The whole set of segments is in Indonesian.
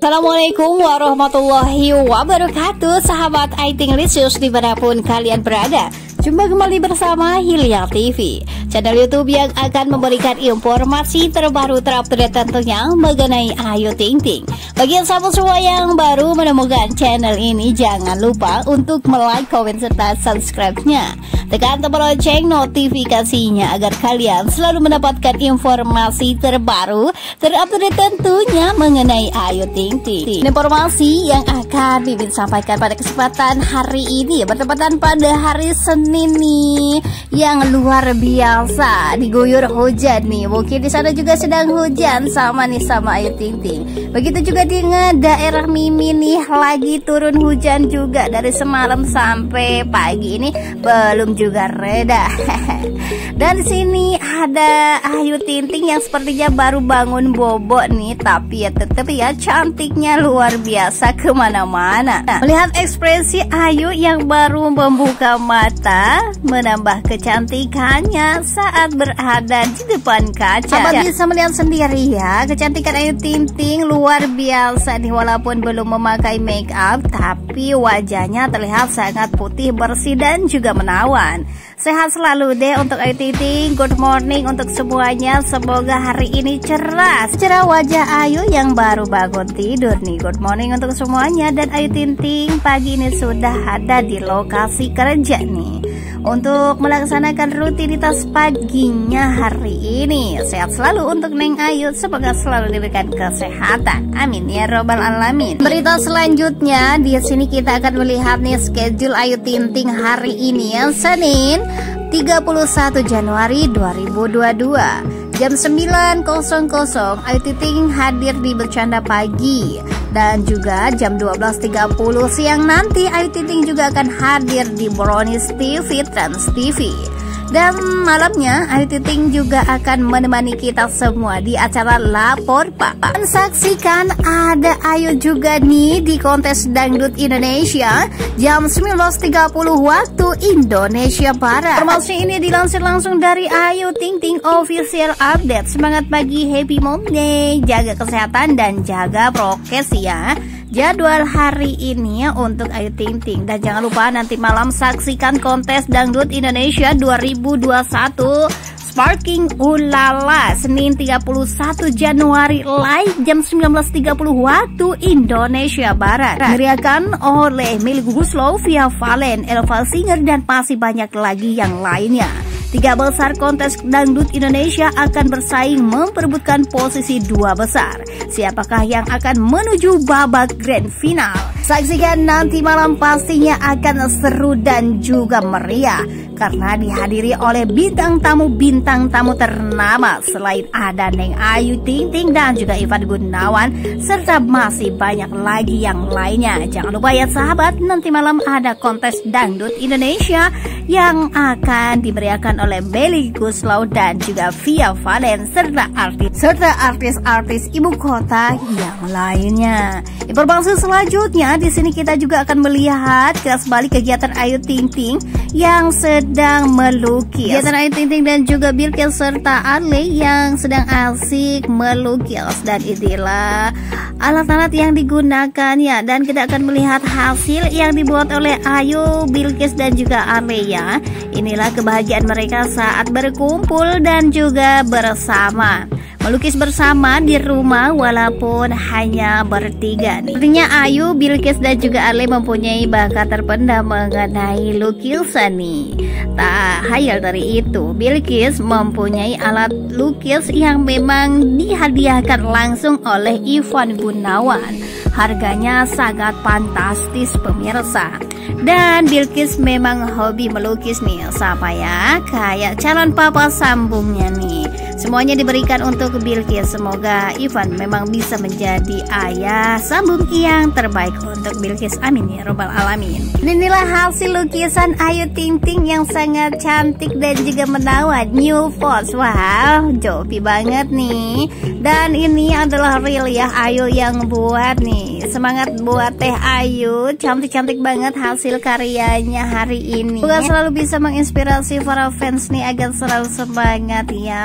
Assalamualaikum warahmatullahi wabarakatuh, sahabat Aiting Lisius dimanapun kalian berada. Jumpa kembali bersama Hilya TV, channel YouTube yang akan memberikan informasi terbaru terupdate tentunya mengenai Ayu Ting Ting. Bagi sahabat semua yang baru menemukan channel ini, jangan lupa untuk like, komen, serta subscribe-nya. Tekan tombol lonceng notifikasinya agar kalian selalu mendapatkan informasi terbaru terupdate tentunya mengenai Ayu Ting Ting. Informasi yang akan Mimin sampaikan pada kesempatan hari ini bertepatan pada hari Senin nih, yang luar biasa diguyur hujan nih. Mungkin di sana juga sedang hujan sama Ayu Ting Ting. Begitu juga dengan daerah Mimin nih, lagi turun hujan juga dari semalam sampai pagi ini belum juga reda. Dan di sini ada Ayu Ting Ting yang sepertinya baru bangun bobo nih, tapi ya tetap ya cantiknya luar biasa kemana-mana. Nah, melihat ekspresi Ayu yang baru membuka mata, menambah kecantikannya saat berada di depan kaca. Abang bisa melihat sendiri ya, kecantikan Ayu Ting Ting luar biasa nih, walaupun belum memakai make up, tapi wajahnya terlihat sangat putih, bersih dan juga menawan. Sehat selalu deh untuk Ayu Ting Ting. Good morning untuk semuanya. Semoga hari ini cerah wajah Ayu yang baru bangun tidur nih. Good morning untuk semuanya. Dan Ayu Ting Ting pagi ini sudah ada di lokasi kerja nih untuk melaksanakan rutinitas paginya hari ini. Sehat selalu untuk Neng Ayu, semoga selalu diberikan kesehatan. Amin ya robbal alamin. Berita selanjutnya di sini kita akan melihat nih schedule Ayu Ting Ting hari ini ya, Senin 31 Januari 2022. Jam 9.00 Ayu Ting Ting hadir di Bercanda Pagi. Dan juga jam 12.30 siang nanti Ayu Ting Ting juga akan hadir di Brownies TV Trans TV. Dan malamnya Ayu Ting Ting juga akan menemani kita semua di acara Lapor Pak. Dan saksikan ada Ayu juga nih di kontes Dangdut Indonesia jam 19.30 waktu Indonesia Barat. Informasi ini dilansir langsung dari Ayu Ting Ting Official Update. Semangat pagi, happy Monday, jaga kesehatan dan jaga prokes ya. Jadwal hari ini ya untuk Ayu Ting Ting. Dan jangan lupa nanti malam saksikan kontes Dangdut Indonesia 2021 Sparking Ulala Senin 31 Januari live jam 19.30 waktu Indonesia Barat. Diriakan oleh Melly Guslow, Via Valen, Elva Singer dan masih banyak lagi yang lainnya. 3 besar kontes Dangdut Indonesia akan bersaing memperebutkan posisi 2 besar. Siapakah yang akan menuju babak grand final? Saksikan nanti malam, pastinya akan seru dan juga meriah karena dihadiri oleh bintang tamu ternama. Selain ada Neng Ayu Ting Ting dan juga Ivan Gunawan, serta masih banyak lagi yang lainnya. Jangan lupa ya sahabat, nanti malam ada kontes Dangdut Indonesia yang akan diberiakan oleh Melly Guslow dan juga Via Valen serta artis-artis ibu kota yang lainnya. Informasi selanjutnya di sini kita juga akan melihat kembali kegiatan Ayu Ting Ting yang sedang melukis. Kegiatan Ayu Ting Ting dan juga Bilkis serta Ale yang sedang asik melukis, dan inilah alat-alat yang digunakan ya, dan kita akan melihat hasil yang dibuat oleh Ayu, Bilkis dan juga Ale ya. Inilah kebahagiaan mereka saat berkumpul dan juga bersama melukis bersama di rumah walaupun hanya bertiga nih. Artinya Ayu, Bilkis dan juga Ale mempunyai bakat terpendam mengenai lukisan nih. Tak hayal dari itu, Bilkis mempunyai alat lukis yang memang dihadiahkan langsung oleh Ivan Gunawan. Harganya sangat fantastis pemirsa. Dan Bilkis memang hobi melukis nih, sama ya kayak calon papa sambungnya nih. Semuanya diberikan untuk Bilkis. Semoga Ivan memang bisa menjadi ayah sambung yang terbaik untuk Bilkis. Amin ya robbal alamin. Inilah hasil lukisan Ayu Ting Ting yang sangat cantik dan juga menawan. New Post, wow, jopi banget nih. Dan ini adalah real ya Ayu yang buat nih. Semangat buat Teh Ayu, cantik-cantik banget hasil karyanya hari ini. Semoga selalu bisa menginspirasi para fans nih agar selalu semangat ya meraih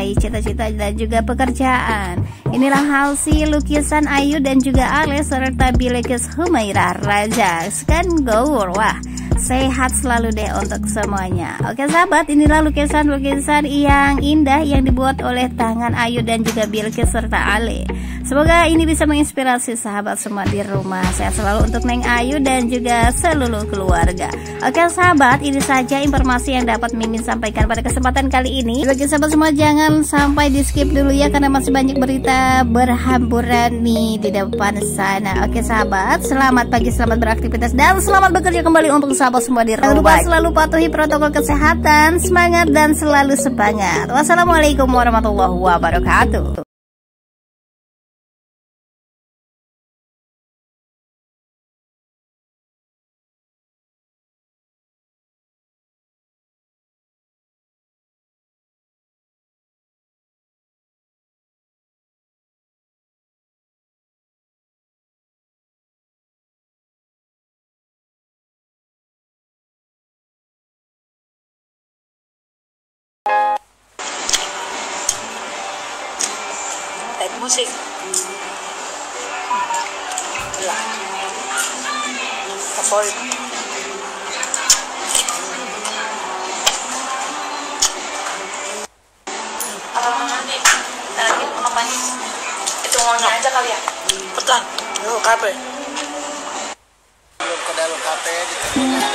meraih cita-cita dan juga pekerjaan. Inilah hasil lukisan Ayu dan juga Ale serta Bilqis Humairah Raja Skan Gour. Wah, sehat selalu deh untuk semuanya. Oke sahabat, inilah lukisan-lukisan yang indah yang dibuat oleh tangan Ayu dan juga Bilqis serta Ale. Semoga ini bisa menginspirasi sahabat semua di rumah. Sehat selalu untuk Neng Ayu dan juga seluruh keluarga. Oke sahabat, ini saja informasi yang dapat Mimin sampaikan pada kesempatan kali ini. Bagi sahabat semua, jangan sampai di skip dulu ya, karena masih banyak berita berhamburan nih di depan sana. Oke sahabat, selamat pagi, selamat beraktivitas, dan selamat bekerja kembali untuk sahabat semua di rumah. Jangan lupa selalu patuhi protokol kesehatan. Semangat dan selalu semangat. Wassalamualaikum warahmatullahi wabarakatuh. Dan musik favorit. Lagi ngapain? Itu ngomongnya aja kali ya. Petan, lu kape. Belum ke dalam kape gitu.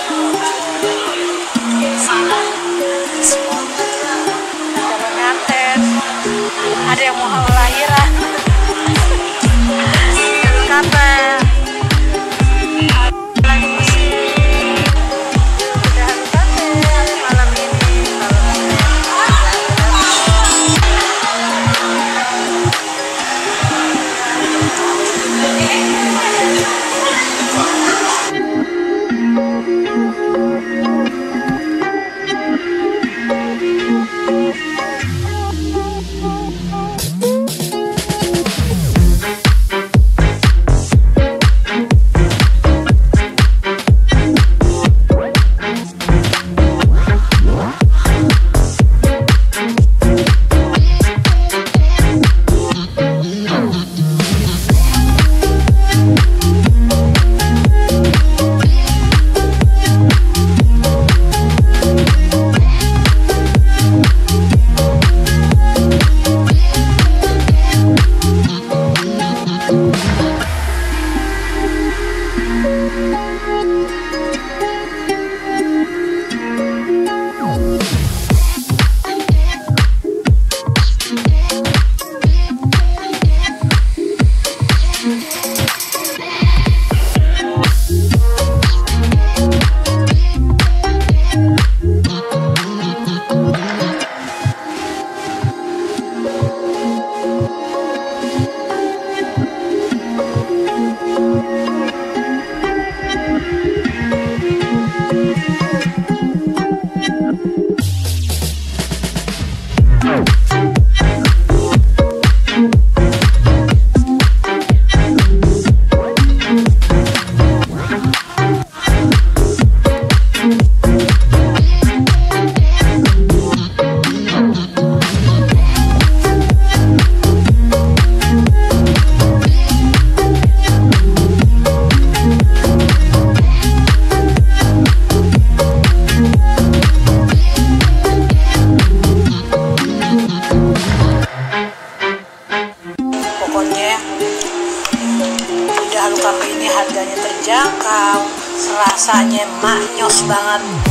Jangan nganten. Ada yang mau lahiran. Kape. Lagi musik. Udah kape malam ini. Kape ini harganya terjangkau, rasanya maknyos banget.